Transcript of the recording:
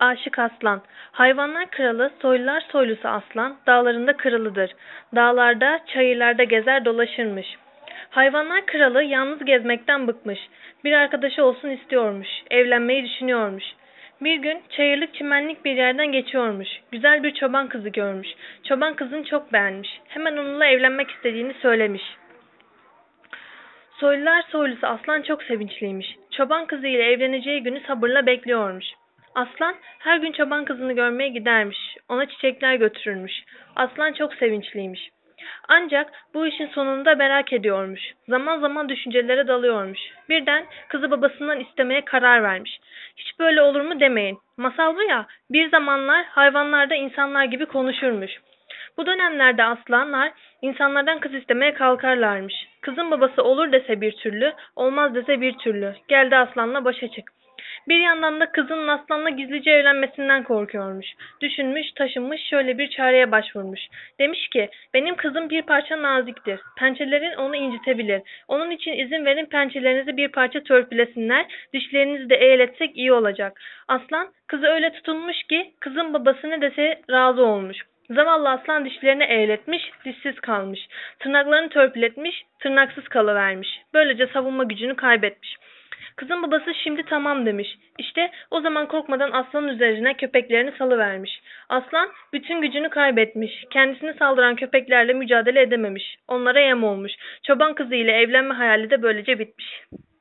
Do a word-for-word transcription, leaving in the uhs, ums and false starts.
Aşık Aslan. Hayvanlar kralı, soylular soylusu aslan, dağlarında kırılıdır. Dağlarda, çayırlarda gezer dolaşırmış. Hayvanlar kralı yalnız gezmekten bıkmış. Bir arkadaşı olsun istiyormuş. Evlenmeyi düşünüyormuş. Bir gün çayırlık çimenlik bir yerden geçiyormuş. Güzel bir çoban kızı görmüş. Çoban kızını çok beğenmiş. Hemen onunla evlenmek istediğini söylemiş. Soylular soylusu aslan çok sevinçliymiş. Çoban kızı ile evleneceği günü sabırla bekliyormuş. Aslan her gün çoban kızını görmeye gidermiş. Ona çiçekler götürürmüş. Aslan çok sevinçliymiş. Ancak bu işin sonunu da merak ediyormuş. Zaman zaman düşüncelere dalıyormuş. Birden kızı babasından istemeye karar vermiş. Hiç böyle olur mu demeyin. Masal bu ya, bir zamanlar hayvanlar da insanlar gibi konuşurmuş. Bu dönemlerde aslanlar insanlardan kız istemeye kalkarlarmış. Kızın babası olur dese bir türlü, olmaz dese bir türlü. Geldi aslanla başa çık. Bir yandan da kızının aslanla gizlice evlenmesinden korkuyormuş. Düşünmüş, taşınmış, şöyle bir çareye başvurmuş. Demiş ki, benim kızım bir parça naziktir. Pençelerin onu incitebilir. Onun için izin verin pençelerinizi bir parça törpülesinler, dişlerinizi de eğletsek iyi olacak. Aslan, kızı öyle tutulmuş ki, kızın babası ne dese razı olmuş. Zavallı aslan dişlerini eğletmiş, dişsiz kalmış. Tırnaklarını törpületmiş, tırnaksız kalıvermiş. Böylece savunma gücünü kaybetmiş. Kızın babası şimdi tamam demiş. İşte o zaman korkmadan aslanın üzerine köpeklerini salıvermiş. Aslan bütün gücünü kaybetmiş. Kendisine saldıran köpeklerle mücadele edememiş. Onlara yem olmuş. Çoban kızı ile evlenme hayali de böylece bitmiş.